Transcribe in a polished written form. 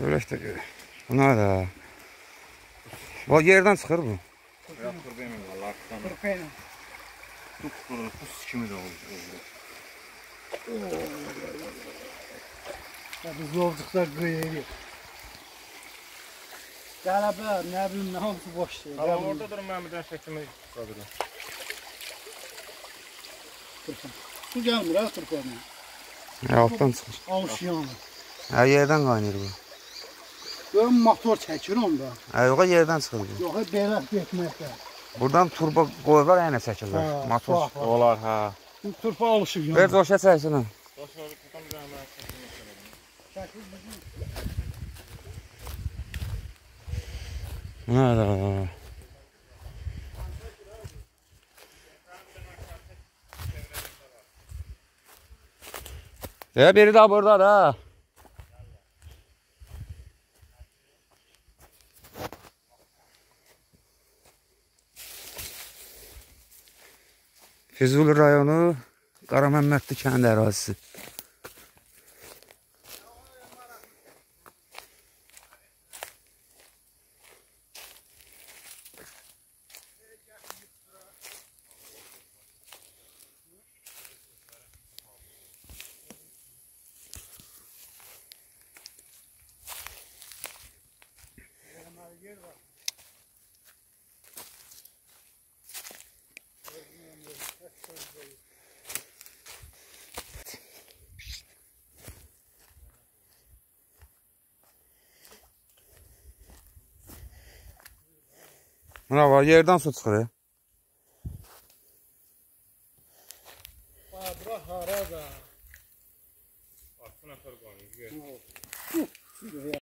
Görək də görək. Buna da. O yerdən çıxır bu. Ya kırpayla valla. Kırpayla. Çok kurulu, pus kimi de oldu. Tabi zorluklar qıyırır. Qələbə, nə bilim, nə hamısı boş şey. Ama orada durun, ben bir daha şeklimi tutabilirim. Su gəlmir ha kırpayla. Altdan çıxır. Alış yanır. Hə, yerdən qaynayır bu. Görün motor çəkir onda. Hə, yox, yerdən çıxır bu. Yox, belə getməkdə. Buradan turbo qoyurlar, yəni çəkirlər. Ha, Motor. bax, bax. Olar ha. Turpa alışır yanır. Ver coşa çəksin. Dostlar, buradan bir daha ben şeklimi tutabilirim. Çəkir bizim. Buna da. Ya biri daha burada da. Füzuli rayonu Qaraməmmədli kənd ərazisi. Buna var, yerdən su çıxır. Bura harada. Aslına sarı koyayım.